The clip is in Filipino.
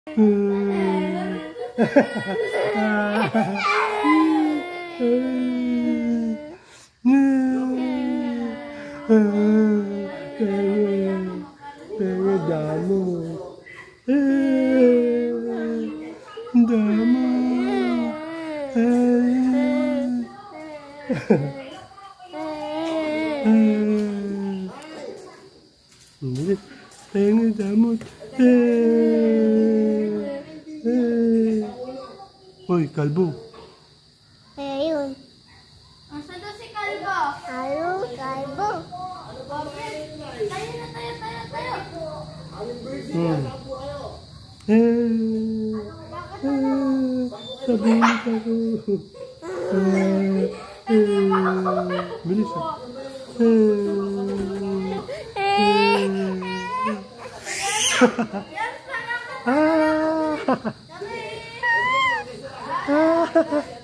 Damo. Damo. Pengen damot. Hoy, kalbo. Ayun. Asa daw si Kalbo? Ayun, kalbo. Tayo na, tayo. Sabihin ako. Bilis ah. Yes,